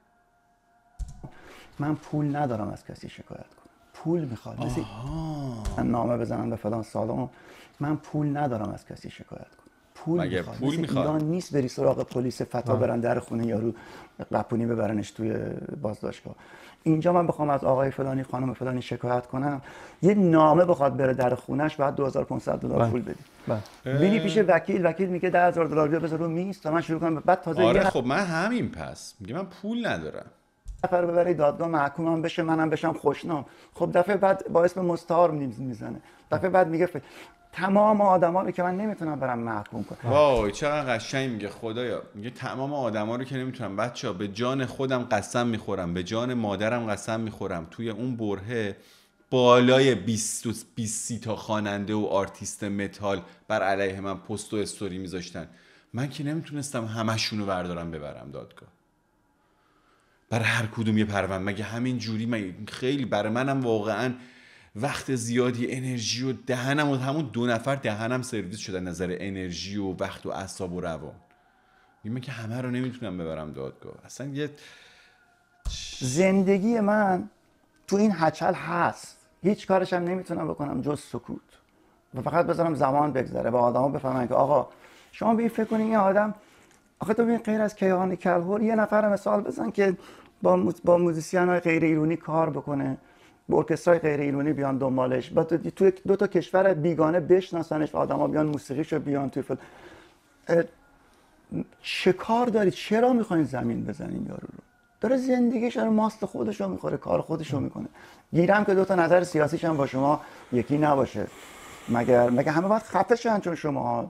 من
پول ندارم از کسی شکایت کنم. پول میخواد مثل من نامه بزنم به فلان سالن، من پول ندارم از کسی شکایت کنم. پول میخواد. ایران نیست بری سراغ پلیس فتا برن در خونه یارو قپونی ببرنش توی بازداشتگاه. اینجا من بخوام از آقای فلانی خانم فلانی شکایت کنم، یه نامه بخواد بره در خونش بعد $2500 پول بدی. بینی پیش وکیل میگه $10,000 بیا بذار رو میز تا من شروع کنم. بعد تازه
آره خب من همین پس میگه من پول ندارم.
نفر ببره دادگاه محکومم بشه منم بشم خوشنام. خب دفعه بعد با اسم مستعار میزنه. دفعه بعد میگه تمام آدما رو که من نمیتونم برم محکوم کنم.
وای چقدر قشنگ میگه خدایا. میگه تمام آدما رو که نمیتونم. بچه‌ها به جان خودم قسم میخورم، به جان مادرم قسم میخورم، توی اون برهه بالای 20 تا خواننده و آرتیست متال بر علیه من پست و استوری میذاشتن. من که نمیتونستم همشونو بردارم ببرم دادگاه. برای هر کدوم یه پرونده. مگه همین جوری؟ خیلی برای منم واقعا وقت زیادی، انرژی و دهنم و همون 2 نفر دهنم سرویس شدن نظر انرژی و وقت و اعصاب و روان. من که همه رو نمیتونم ببرم دادگاه. اصلا یه
زندگی من تو این هچل هست، هیچ کارش هم نمیتونم بکنم جز سکوت و فقط بذارم زمان بگذره و آدما بفهمن که آقا شما به این فکر کنین این آدم، آخه تو ببین غیر از کیهان کلهر یه نفر مثال بزن که با موزیسین‌های غیر ایرانی کار بکنه، با ارکسترای غیر ایرانی بیان دنبالش، بعد تو 2 تا کشور بیگانه بشناسنش، آدما بیان موسیقیشو بیان توی چه کار دارید؟ چرا میخواین زمین بزنین یارو رو؟ داره زندگیش رو ماست خودش رو میخوره، کار خودش رو میکنه. گیرم که 2 تا نظر سیاسیش هم با شما یکی نباشه، مگه همه باید خفه شن چون شما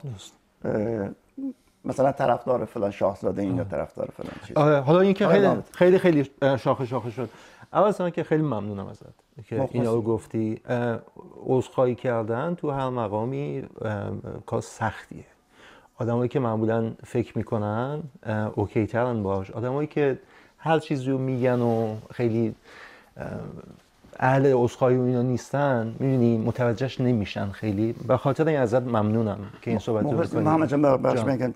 مثلا طرفدار فلان شاهزاده این یا طرفدار فلان چیز.
حالا این که خیلی شاخه شد. اولا که خیلی ممنونم ازت که اینا رو گفتی. عذرخواهی کردن تو هر مقامی کار سختیه. آدمایی که معمولا فکر میکنن اوکی ترن باش، آدمایی که هر چیزی رو میگن و خیلی اهل عذرخواهی و اینا نیستن، میدونی متوجهش نمیشن خیلی. به خاطر این ازت ممنونم که این صحبت رو بکنی.
محمد جان براش میگن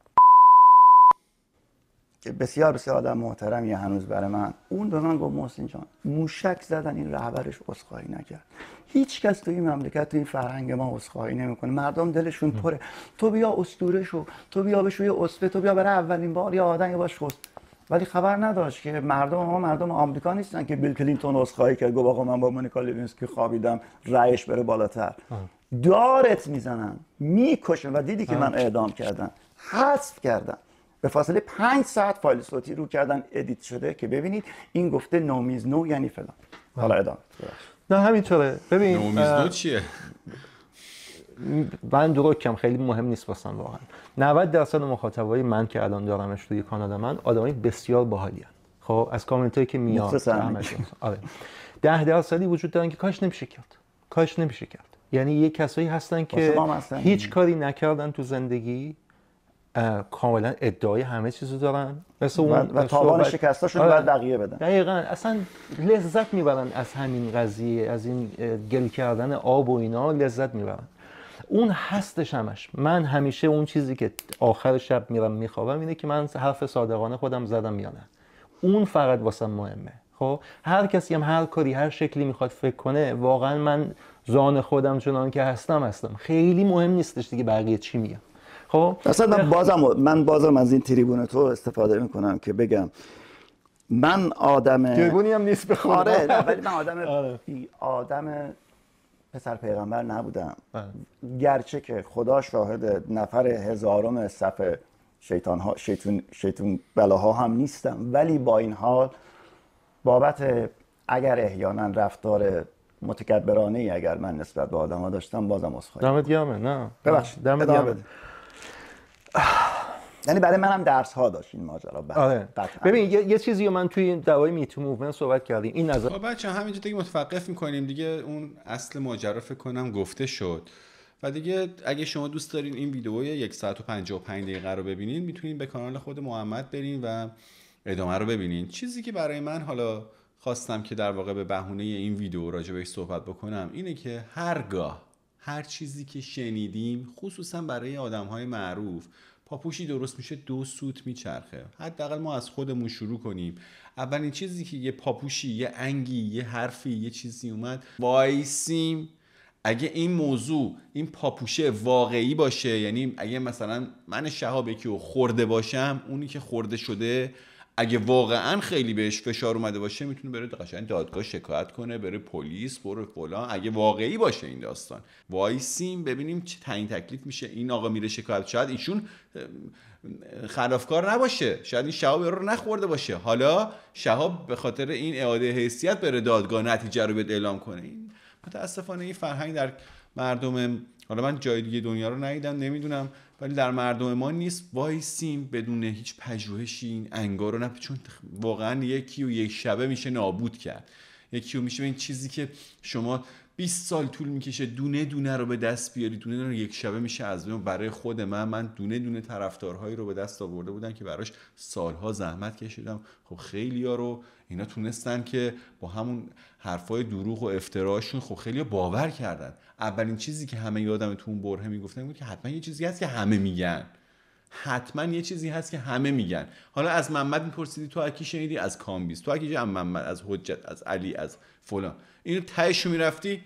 که بسیار آدم محترمیه هنوز برای من. اون به من گفت محسن جان موشک زدن این رهبرش عذرخواهی نکرد. هیچ کس تو این مملکت تو این فرهنگ ما عذرخواهی نمیکنه. مردم دلشون پره. تو بیا اسطوره شو، تو بیا بشو یه اسطوره، تو بیا برای اولین بار یه آدمی باش خوش. ولی خبر نداشت که مردم آمریکا نیستن که بیل کلینتون عذرخواهی کرد گفت آقا من با مونیکا لوینسکی خوابیدم رأیش بره بالاتر. دارت میزنن، میکشن و دیدی که من اعدام کردن، حذف کردن. به فاصله 5 ساعت فایل صوتی رو کردن ادیت شده که ببینید این گفته نومیز نو یعنی فلان. حالا ادامه.
نه همینطوره. ببین
نومیز نو چیه؟
من دروکم خیلی مهم نیست واسم واقعا. 90% مخاطبای من که الان دارمش توی کانال من آدمای بسیار باحالین. خب از کامنتایی که میاد آره 10% وجود دارن که کاش نمیشه کرد. یعنی یه کسایی هستن که هیچ کاری نکردن تو زندگی، کاملا ادعای همه چیزو دارن، مثل اون
و تاوان شکستاشون بعد بقیه بدن.
دقیقاً اصلا لذت میبرن از همین قضیه، از این گل کردن آب و اینا لذت میبرن. اون هستش همش. من همیشه اون چیزی که آخر شب میرم میخوابم اینه که من حرف صادقانه خودم زدم یا نه. اون فقط واسم مهمه. خب هر کسی هم هر کاری هر شکلی میخواد فکر کنه، واقعا من زان خودم چنان که هستم خیلی مهم نیستش دیگه بقیه چی میگن. خب
اصلا من بازم از این تریبون تو استفاده میکنم که بگم من آدم
تریبونی هم نیست بخونم.
آره ولی من آدم پسر پیغمبر نبودم. گرچه که خدا شاهد نفر هزارم صف شیطون بلاها هم نیستم، ولی با این حال بابت اگر احیانا رفتار متکبرانه ای اگر من نسبت به آدم‌ها داشتم بازم عذرخواهی.
دمت گرمه. نه
ببخشید دمت گرمه. یعنی برای منم درس ها داشت این ماجرا.
آره. ببین یه چیزی رو من توی دعوای میتو موومنت صحبت کردیم. این نظر
بچه‌ها همینجا دیگه متوقف می‌کنیم دیگه. اون اصل ماجرا فکر کنم گفته شد و دیگه اگه شما دوست دارین این ویدیوی 1 ساعت و 55 دقیقه رو ببینین، میتونین به کانال خود محمد برین و ادامه رو ببینین. چیزی که برای من حالا خواستم که در واقع به بهونه این ویدیو راجع بهش صحبت بکنم اینه که هرگاه هر چیزی که شنیدیم، خصوصا برای آدم‌های معروف، پاپوشی درست میشه 2 سوت میچرخه. حداقل ما از خودمون شروع کنیم. اولین چیزی که یه پاپوشی، یه انگی، یه حرفی، یه چیزی اومد، وایسیم. اگه این موضوع، این پاپوشه واقعی باشه، یعنی اگه مثلا من شهاب یکی رو خورده باشم، اونی که خورده شده اگه واقعا خیلی بهش فشار اومده باشه میتونه بره قشنگ دادگاه شکایت کنه، بره پلیس، بره فلان. اگه واقعی باشه این داستان، وایسیم ببینیم چه تعیین تکلیف میشه. این آقا میره شکایت، شاید ایشون خلافکار نباشه، شاید این شهاب رو نخورده باشه، حالا شهاب به خاطر این اعاده حیثیت بره دادگاه نتیجه رو بده اعلام کنه. این متاسفانه این فرهنگ در مردم، حالا من جای دیگه دنیا رو ندیدم نمیدونم، ولی در مردم ما نیست. وایسیم بدون هیچ پژوهشی این انگار رو چون واقعا یکی و یک شبه میشه نابود کرد. یکی و میشه این چیزی که شما 20 سال طول میکشه دونه دونه رو به دست بیاری، دونه دونه رو یک شبه میشه از بین. برای خود من دونه دونه طرفدارهایی رو به دست آورده بودن که براش سالها زحمت کشیدم. خب خیلی‌ها رو اینا تونستن که با همون حرفای دروغ و افتراشون خب خیلی‌ها باور کردن. اولین چیزی که همه یادم تو اون برهه میگفتن بود که حتما یه چیزی هست که همه میگن، حتما یه چیزی هست که همه میگن. حالا از محمد میپرسیدی تو از کی شنیدی؟ از کامبیز. تو از کی؟ از محمد، از حجت، از علی، از فلان. اینو تهشو میرفتی.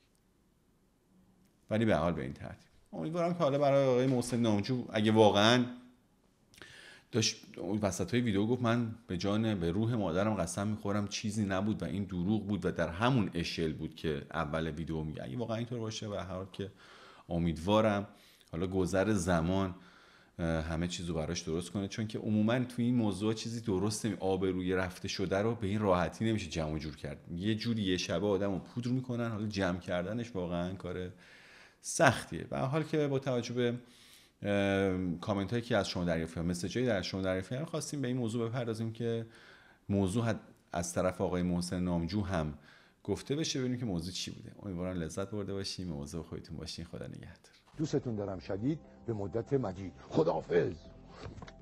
ولی به حال به این ترتیب امیدوارم که حالا برای آقای محسن نامجو اگه واقعا داشت وسطای ویدیو گفت من به روح مادرم قسم میخورم چیزی نبود و این دروغ بود و در همون اشل بود که اول ویدیو میگه، اگه واقعا اینطور باشه به هر حال که امیدوارم حالا گذر زمان همه چیزو براش درست کنه، چون که عموما تو این موضوع چیزی درست آبروی رفته شده رو به این راحتی نمیشه جمع جور کرد. یه جوری یه شبه آدمو پودر میکنن، حالا جمع کردنش واقعا کار سختیه. به هر حال که با توجه به کامنت هایی که از شما دریافت کردم، مسیجایی در شما دریافت کردم، خواستیم به این موضوع بپردازیم که موضوع از طرف آقای محسن نامجو هم گفته بشه، ببینیم که موضوع چی بوده. امیدوارم لذت برده باشیم. موضوع خودتون باشین. خدا نگهدار.
دوستتون دارم شدید. به مدت مجید. خداحافظ.